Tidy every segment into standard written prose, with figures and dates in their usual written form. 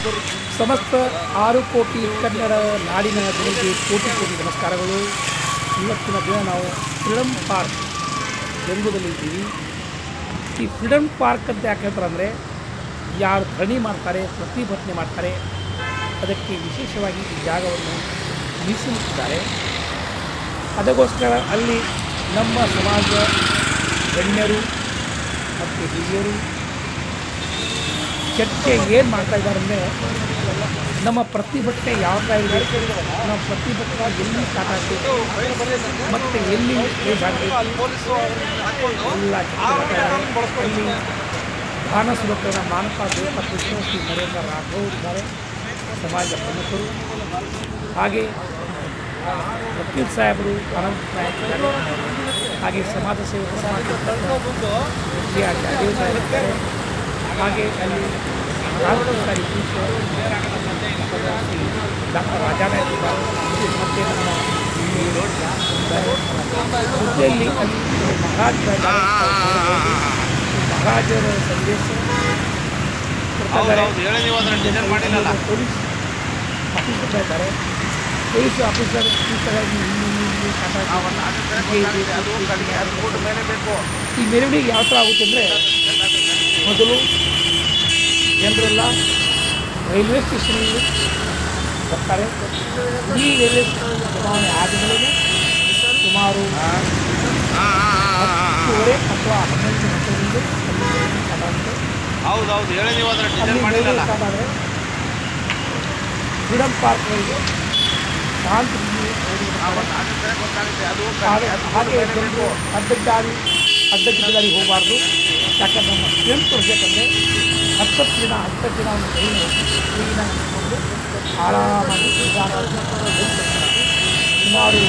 ಸಮಸ್ತ 6 ಕೋಟಿ ಕನ್ನಡ ನಾಡಿನ ಜನರಿಗೆ ಕೋಟಿ ಕೋಟಿ ನಮಸ್ಕಾರಗಳು. ಇವತ್ತಿನ ದಿನ ನಾವು ಫ್ರೀಡಮ್ ಪಾರ್ಕ್ ಬೆಂಗಳೂರಲ್ಲಿದ್ದೀವಿ. ಈ ಫ್ರೀಡಮ್ ಪಾರ್ಕ್ ಅಂತ ಯಾಕೆ ಹೇಳ್ತಾರೆ ಅಂದರೆ, ಯಾರು ಧರಣಿ ಮಾಡ್ತಾರೆ, ಪ್ರತಿಭಟನೆ ಮಾಡ್ತಾರೆ, ಅದಕ್ಕೆ ವಿಶೇಷವಾಗಿ ಈ ಜಾಗವನ್ನು ಮೀಸಲಿಟ್ಟಿದ್ದಾರೆ. ಅದಕ್ಕೋಸ್ಕರ ಅಲ್ಲಿ ನಮ್ಮ ಸಮಾಜ ಗಣ್ಯರು ಮತ್ತು ಹಿರಿಯರು ಚರ್ಚೆ ಏನು ಮಾಡ್ತಾ ಇದ್ದಾರೆ ಅಂದರೆ, ನಮ್ಮ ಪ್ರತಿಭಟನೆ ಯಾವ ಥರ ಇದೆ, ನಮ್ಮ ಪ್ರತಿಭಟನೆ ಎಲ್ಲಿ ಸ್ಟಾರ್ಟ್ ಆಗಬೇಕು ಮತ್ತು ಎಲ್ಲಿ ಏಜ್ ಆಗಬೇಕು ಎಲ್ಲ ಅಲ್ಲಿ ದಾನ ಸುರಕ್ಷಣ ಮಾನಪ ದೇವ ಕೃಷ್ಣಶ್ರೀ ನರೇಂದ್ರ ರಾಘವ್ ಇದ್ದಾರೆ, ಸಮಾಜ ಪ್ರಮುಖರು. ಹಾಗೆ ವಕೀಲ್ ಸಾಹೇಬರು ಅನಂತ್ ನಾಯಕ್ ಇದ್ದಾರೆ. ಹಾಗೆ ಸಮಾಜ ಸೇವಕ ಜಾದೇವ್ ಸಾಹೇಬ್ ಇದ್ದಾರೆ. ಹಾಗೆ ಅಲ್ಲಿ ರಾಜಕಾರಿ ಡಾಕ್ಟರ್ ರಾಜಾನಾಯಕ್ ಇದ್ದಾರೆ. ಮತ್ತು ನಮ್ಮ ಹುದ್ದೆಯಲ್ಲಿ ಅಲ್ಲಿ ಮಹಾರಾಜರ ಸಂದೇಶ ಪೊಲೀಸ್ ಆಫೀಸರ್ ಇದ್ದಾರೆ. ಪೊಲೀಸ್ ಆಫೀಸರ್ ಈ ಮೆರವಣಿಗೆ ಯಾವ ಥರ ಆಗುತ್ತೆ ಅಂದರೆ, ಮೊದಲು ಜನರೆಲ್ಲ ರೈಲ್ವೆ ಸ್ಟೇಷನಲ್ಲಿ ಬರ್ತಾರೆ. ಈ ರೈಲ್ವೆ ಸ್ಟೇಷನ್ ಚುನಾವಣೆ ಆದಮೇಲೆ ಸುಮಾರು 10:30 ಅಥವಾ 11 ಗಂಟೆಯಿಂದ ಫ್ರೀಡಮ್ ಪಾರ್ಕ್ಗಳಿಗೆ ಶಾಂತಿ ಹಾಗೆ ಜನರು ಅಡ್ಡದಿಡ್ಡಾಗಿ ಹೋಗಬಾರ್ದು. ಯಾಕಂದ್ರೆ ನಮ್ಮ ಸ್ಟ್ರೆಂತ್ ತೋರಿಸಬೇಕಂದ್ರೆ 10 ದಿನ ಒಂದು ಕ್ಲೀನಾಗಿ ಇಟ್ಕೊಂಡು ಆರಾಮಾಗಿ ಸುಮಾರು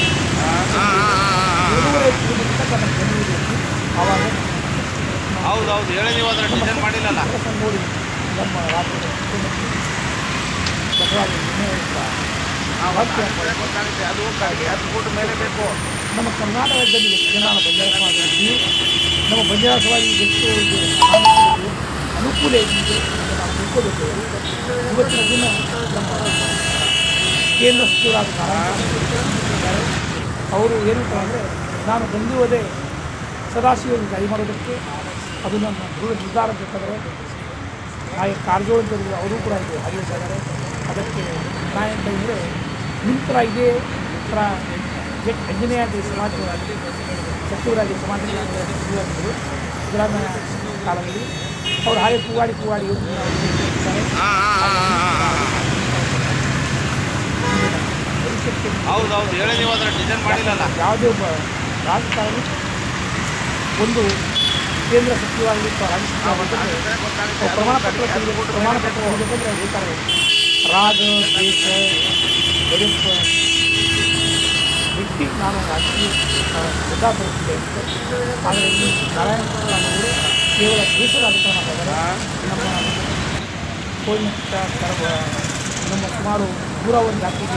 7.5 ಕಿಲೋಮೀಟರ್ ನಮ್ಮ ಜನರಿಗೆ ಆವಾಗ ನೋಡಿ ನಮ್ಮ ರಾಜ್ಯದ ಮುಖ್ಯಮಂತ್ರಿ ಬಸವರಾಜ ನಮ್ಮ ಕರ್ನಾಟಕ ರಾಜ್ಯದಲ್ಲಿ ಎಷ್ಟು ಜನ ಬಂಜಾರ ಸಮಾಜ ಇದ್ದೀವಿ, ನಮ್ಮ ಬಂಜಾರ ಸಮಾಜ ಎಷ್ಟು ಅನುಕೂಲ ಇದೆ ನಾವು ತಿಳ್ಕೋಬೇಕು. ಇವತ್ತಿನ ದಿನ ನಮ್ಮ ಕೇಂದ್ರ ಸಚಿವರಾದ ನಾರಾಯಣ ಅವರು ಏನಂತಾರೆ ಅಂದರೆ, ನಾನು ಬಂದಿರುವುದೇ ಸದಾಶಿವರಿಗೆ ಕೈ ಮಾಡೋದಕ್ಕೆ, ಅದು ನನ್ನ ದೃಢ ನಿರ್ಧಾರ ಬೇಕಾದರೆ ಹಾಗೆ ಕಾರಜೋಳ ಅಂತ ಅವರು ಕೂಡ ಇದೆ ಹಾಗೆ ಇದ್ದಾರೆ. ಅದಕ್ಕೆ ನಾಯಕ ಅಂದರೆ ನಿಮ್ಮ ಥರ ಇದೇ ಥರ ಎಂಜಿನಿಯರ್ ಸಮಾಜವಾಗಿ ಸಚಿವರಾಗಿ ಸಮಾಜ ಸಚಿವರಾಗಿದ್ದರು ಸಿದ್ದರಾಮಯ್ಯ ಕಾಲದಲ್ಲಿ. ಅವರು ಹಾಗೆ ಕೂಗಾಡಿ ಯಾವುದೇ ಒಬ್ಬ ರಾಜಕಾರಣಿ ಒಂದು ಕೇಂದ್ರ ಸಚಿವರಾಗಲಿ ಅಥವಾ ರಾಜ್ಯ ಸಚಿವ ಪ್ರಮಾಣ ಪತ್ರ ಹೋಗಬೇಕಂದ್ರೆ ಹೇಳ್ತಾರೆ, ರಾಗ ದೇಶ ಗಡಿಪ ಬಿಟ್ಟು ನಾನು ರಾಜಕೀಯ ಹುದ್ದಾ ಬರುತ್ತಿದೆ. ಆದರೆ ಈ ನಾರಾಯಣಪುರವರು ಕೇವಲ ದೇಶದ ರಾಜಕಾರಣ ಮಾಡಿದ್ದಾರೆ. ನಮ್ಮ ಕೋಯಿಮಿಟ್ಟ ನಮ್ಮ ಸುಮಾರು 101 ಜಾತಿಗೆ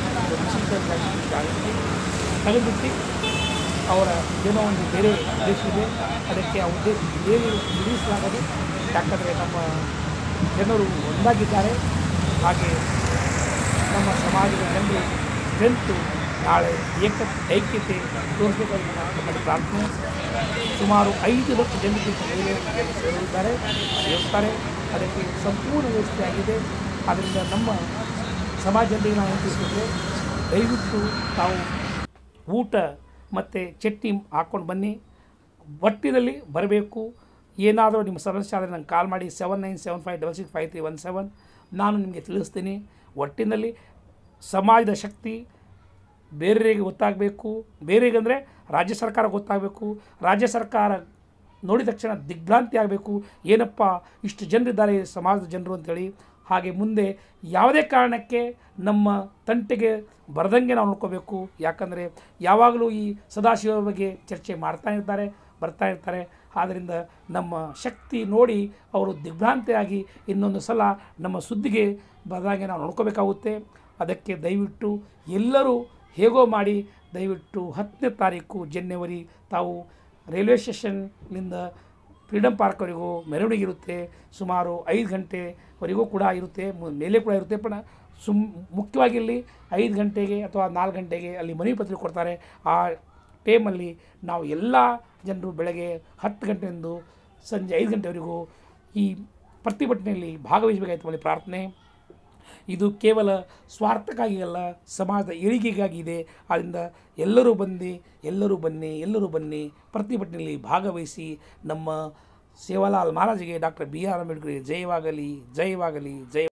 ತೆಗೆದುಬಿಟ್ಟು ಅವರ ಏನೋ ಒಂದು ಬೇರೆ ಉದ್ದೇಶ ಇದೆ, ಅದಕ್ಕೆ ಆ ಉದ್ದೇಶ ಬಿಡಿಸಲಾಗದು. ಯಾಕಂದರೆ ನಮ್ಮ ಜನರು ಒಂದಾಗಿದ್ದಾರೆ. ಹಾಗೆ ನಮ್ಮ ಸಮಾಜದ ಜನರು ಸ್ಟ್ರೆಂತು ನಾಳೆ ಐಕ್ಯತೆ ತೋರಿಸಬೇಕಾಗಿ ನಮ್ಮ ಪ್ರಾರ್ಥನೆ. ಸುಮಾರು 5 ಲಕ್ಷ ಜನರಿಗಿಂತ ಮೇಲೆ ಸೇರುತ್ತಾರೆ. ಅದಕ್ಕೆ ಸಂಪೂರ್ಣ ವ್ಯವಸ್ಥೆಯಾಗಿದೆ. ಆದ್ದರಿಂದ ನಮ್ಮ ಸಮಾಜದಲ್ಲಿ ನಾವು ತಿಳಿಸಿದ್ರೆ, ದಯವಿಟ್ಟು ತಾವು ಊಟ ಮತ್ತು ಚಟ್ನಿ ಹಾಕ್ಕೊಂಡು ಬನ್ನಿ. ಒಟ್ಟಿನಲ್ಲಿ ಬರಬೇಕು. ಏನಾದರೂ ನಿಮ್ಮ ಸಮಸ್ಯೆ ಆದರೆ ನಂಗೆ ಕಾಲ್ ಮಾಡಿ 7975665317. ನಾನು ನಿಮಗೆ ತಿಳಿಸ್ತೀನಿ. ಒಟ್ಟಿನಲ್ಲಿ ಸಮಾಜದ ಶಕ್ತಿ ಬೇರೆಯವರಿಗೆ ಗೊತ್ತಾಗಬೇಕು. ಬೇರೆಗಂದರೆ ರಾಜ್ಯ ಸರ್ಕಾರ ಗೊತ್ತಾಗಬೇಕು. ರಾಜ್ಯ ಸರ್ಕಾರ ನೋಡಿದ ತಕ್ಷಣ ದಿಗ್ಭ್ರಾಂತಿ ಆಗಬೇಕು, ಏನಪ್ಪ ಇಷ್ಟು ಜನರಿದ್ದಾರೆ ಸಮಾಜದ ಜನರು ಅಂಥೇಳಿ. ಹಾಗೆ ಮುಂದೆ ಯಾವುದೇ ಕಾರಣಕ್ಕೆ ನಮ್ಮ ತಂಟೆಗೆ ಬರದಂಗೆ ನಾವು ನೋಡ್ಕೋಬೇಕು. ಯಾಕಂದರೆ ಯಾವಾಗಲೂ ಈ ಸದಾಶಿವ ಬಗ್ಗೆ ಚರ್ಚೆ ಬರ್ತಾ ಇರ್ತಾರೆ. ಆದ್ದರಿಂದ ನಮ್ಮ ಶಕ್ತಿ ನೋಡಿ ಅವರು ದಿಗ್ಭ್ರಾಂತಿಯಾಗಿ ಇನ್ನೊಂದು ಸಲ ನಮ್ಮ ಸುದ್ದಿಗೆ ಬರದಾಗೆ ನಾವು ನೋಡ್ಕೋಬೇಕಾಗುತ್ತೆ. ಅದಕ್ಕೆ ದಯವಿಟ್ಟು ಎಲ್ಲರೂ ಹೇಗೋ ಮಾಡಿ ದಯವಿಟ್ಟು 10ನೇ ತಾರೀಕು ಜನವರಿ ತಾವು ರೈಲ್ವೆ ಸ್ಟೇಷನ್ನಿಂದ ಫ್ರೀಡಮ್ ಪಾರ್ಕ್ವರೆಗೂ ಮೆರವಣಿಗೆ ಇರುತ್ತೆ. ಸುಮಾರು 5 ಗಂಟೆವರೆಗೂ ಕೂಡ ಇರುತ್ತೆ, ಮೇಲೆ ಕೂಡ ಇರುತ್ತೆ. ಮುಖ್ಯವಾಗಿ ಇಲ್ಲಿ 5 ಗಂಟೆಗೆ ಅಥವಾ 4 ಗಂಟೆಗೆ ಅಲ್ಲಿ ಮನವಿ ಪತ್ರಿಕೆ ಕೊಡ್ತಾರೆ. ಆ ಟೈಮಲ್ಲಿ ನಾವು ಎಲ್ಲ ಜನರು ಬೆಳಗ್ಗೆ 10 ಗಂಟೆಯಿಂದ ಸಂಜೆ 5 ಗಂಟೆವರೆಗೂ ಈ ಪ್ರತಿಭಟನೆಯಲ್ಲಿ ಭಾಗವಹಿಸಬೇಕಾಯ್ತು ಅಲ್ಲಿ ಪ್ರಾರ್ಥನೆ. ಇದು ಕೇವಲ ಸ್ವಾರ್ಥಕ್ಕಾಗಿ ಅಲ್ಲ, ಸಮಾಜದ ಏಳಿಗೆಗಾಗಿ ಇದೆ. ಆದ್ದರಿಂದ ಎಲ್ಲರೂ ಬನ್ನಿ ಪ್ರತಿಭಟನೆಯಲ್ಲಿ ಭಾಗವಹಿಸಿ. ನಮ್ಮ ಸೇವಾಲಾಲ್ ಮಹಾರಾಜರಿಗೆ, ಡಾಕ್ಟರ್ BR ಅಂಬೇಡ್ಕರ್ಗೆ ಜಯವಾಗಲಿ, ಜಯವಾಗಲಿ, ಜಯ.